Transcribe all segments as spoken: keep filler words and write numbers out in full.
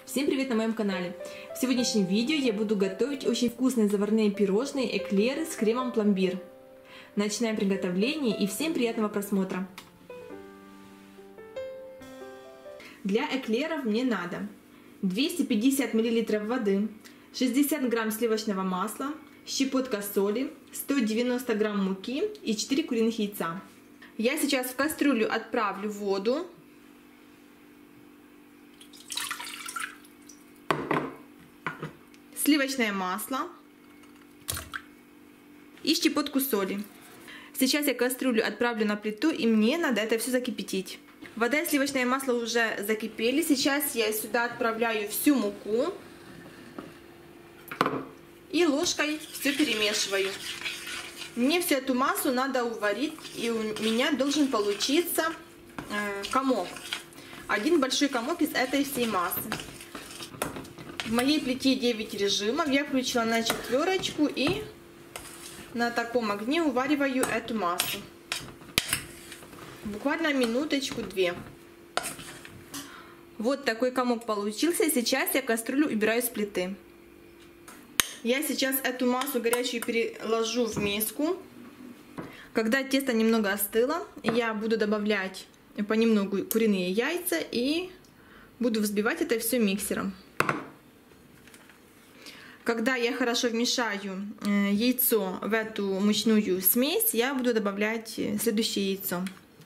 Всем привет на моем канале! В сегодняшнем видео я буду готовить очень вкусные заварные пирожные эклеры с кремом пломбир. Начинаем приготовление и всем приятного просмотра! Для эклеров мне надо двести пятьдесят миллилитров воды, шестьдесят грамм сливочного масла, щепотка соли, сто девяносто грамм муки и четыре куриных яйца. Я сейчас в кастрюлю отправлю воду. Сливочное масло и щепотку соли. Сейчас я кастрюлю отправлю на плиту, и мне надо это все закипятить. Вода и сливочное масло уже закипели. Сейчас я сюда отправляю всю муку и ложкой все перемешиваю. Мне всю эту массу надо уварить, и у меня должен получиться э, комок. Один большой комок из этой всей массы. В моей плите девять режимов, я включила на четверочку и на таком огне увариваю эту массу. Буквально минуточку-две. Вот такой комок получился. Сейчас я кастрюлю убираю с плиты. Я сейчас эту массу горячую переложу в миску. Когда тесто немного остыло, я буду добавлять понемногу куриные яйца и буду взбивать это все миксером. Когда я хорошо вмешаю яйцо в эту мучную смесь, я буду добавлять следующее яйцо.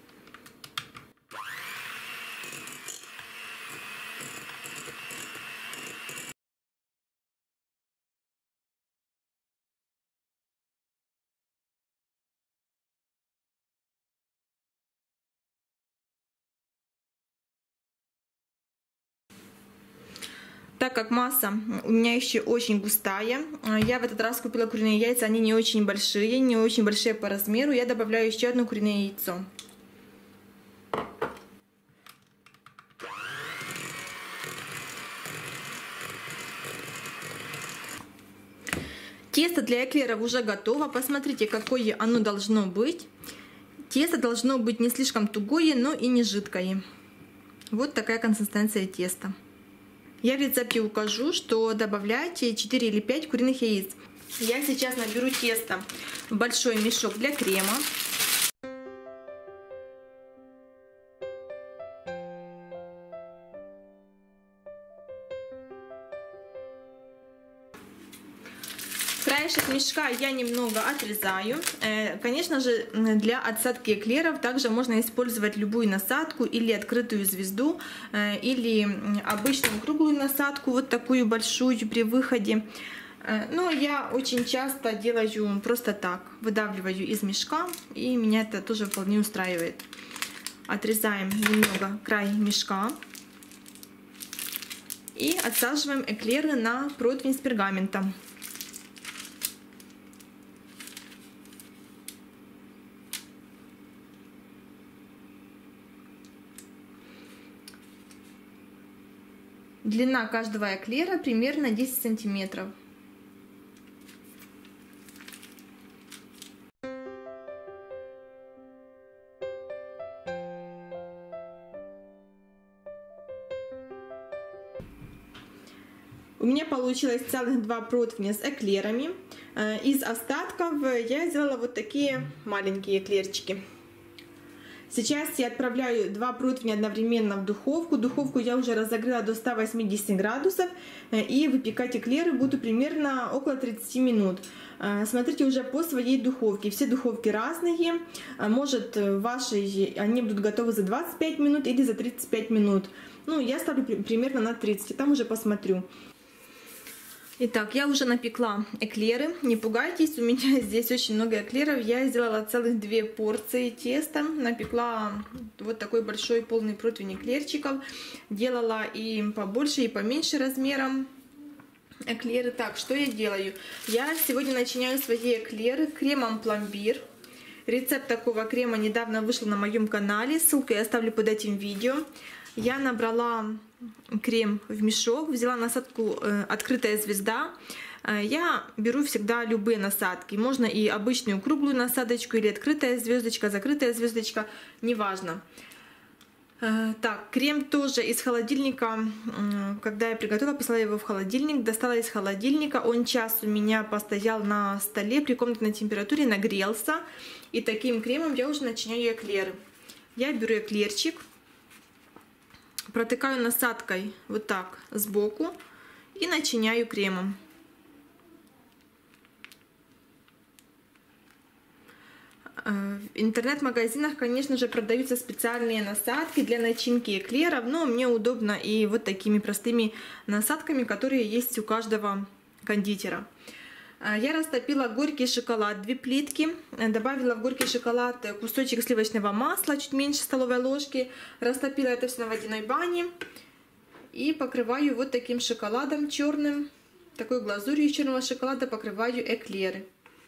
Так как масса у меня еще очень густая, я в этот раз купила куриные яйца, они не очень большие, не очень большие по размеру, я добавляю еще одно куриное яйцо. Тесто для эклеров уже готово, посмотрите, какое оно должно быть. Тесто должно быть не слишком тугое, но и не жидкое. Вот такая консистенция теста. Я в рецепте укажу, что добавляйте четыре или пять куриных яиц. Я сейчас наберу тесто в большой мешок для крема. Краешек мешка я немного отрезаю. Конечно же, для отсадки эклеров также можно использовать любую насадку, или открытую звезду, или обычную круглую насадку, вот такую большую при выходе. Но я очень часто делаю просто так, выдавливаю из мешка, и меня это тоже вполне устраивает. Отрезаем немного край мешка и отсаживаем эклеры на противень с пергаментом. Длина каждого эклера примерно десять сантиметров. У меня получилось целых два противня с эклерами. Из остатков я сделала вот такие маленькие эклерчики. Сейчас я отправляю два противня одновременно в духовку. Духовку я уже разогрела до ста восьмидесяти градусов. И выпекать эклеры буду примерно около тридцати минут. Смотрите уже по своей духовке. Все духовки разные. Может, ваши они будут готовы за двадцать пять минут или за тридцать пять минут. Ну, я ставлю примерно на тридцать, там уже посмотрю. Итак, я уже напекла эклеры. Не пугайтесь, у меня здесь очень много эклеров. Я сделала целых две порции теста. Напекла вот такой большой полный противень эклерчиков. Делала и побольше, и поменьше размером эклеры. Так, что я делаю? Я сегодня начиняю свои эклеры кремом пломбир. Рецепт такого крема недавно вышел на моем канале. Ссылку я оставлю под этим видео. Я набрала крем в мешок, взяла насадку э, «Открытая звезда». Э, я беру всегда любые насадки. Можно и обычную круглую насадочку, или открытая звездочка, закрытая звездочка, неважно. Так, крем тоже из холодильника. Когда я приготовила, поставила его в холодильник, достала из холодильника. Он час у меня постоял на столе при комнатной температуре, нагрелся. И таким кремом я уже начиняю эклеры. Я беру эклерчик, протыкаю насадкой вот так сбоку и начиняю кремом. В интернет-магазинах, конечно же, продаются специальные насадки для начинки эклеров, но мне удобно и вот такими простыми насадками, которые есть у каждого кондитера. Я растопила горький шоколад, две плитки, добавила в горький шоколад кусочек сливочного масла, чуть меньше столовой ложки, растопила это все на водяной бане и покрываю вот таким шоколадом черным, такой глазурью из черного шоколада покрываю эклеры.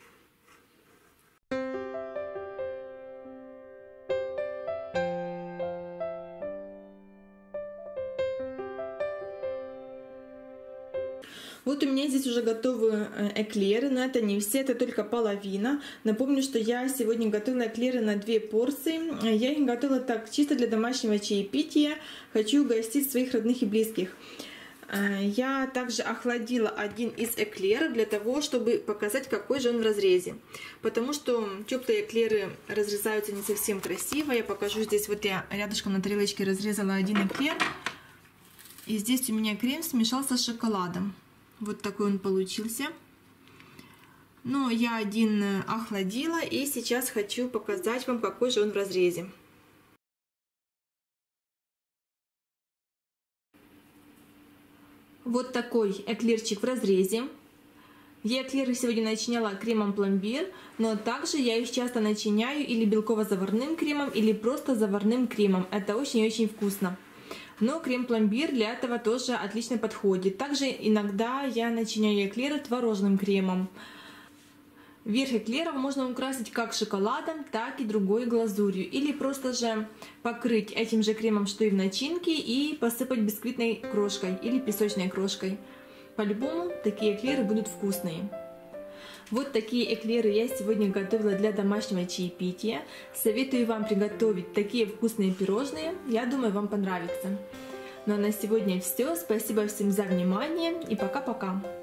Вот у меня здесь уже готовы эклеры, но это не все, это только половина. Напомню, что я сегодня готовила эклеры на две порции. Я их готовила так чисто для домашнего чаепития. Хочу угостить своих родных и близких. Я также охладила один из эклеров для того, чтобы показать, какой же он в разрезе. Потому что теплые эклеры разрезаются не совсем красиво. Я покажу здесь, вот я рядышком на тарелочке разрезала один эклер. И здесь у меня крем смешался с шоколадом. Вот такой он получился. Но я один охладила и сейчас хочу показать вам, какой же он в разрезе. Вот такой эклерчик в разрезе. Я эклеры сегодня начиняла кремом пломбир, но также я их часто начиняю или белково-заварным кремом, или просто заварным кремом. Это очень-очень вкусно. Но крем-пломбир для этого тоже отлично подходит. Также иногда я начиняю эклеры творожным кремом. Верх эклеров можно украсить как шоколадом, так и другой глазурью. Или просто же покрыть этим же кремом, что и в начинке, и посыпать бисквитной крошкой или песочной крошкой. По-любому такие эклеры будут вкусные. Вот такие эклеры я сегодня готовила для домашнего чаепития. Советую вам приготовить такие вкусные пирожные. Я думаю, вам понравится. Ну а на сегодня все. Спасибо всем за внимание и пока-пока.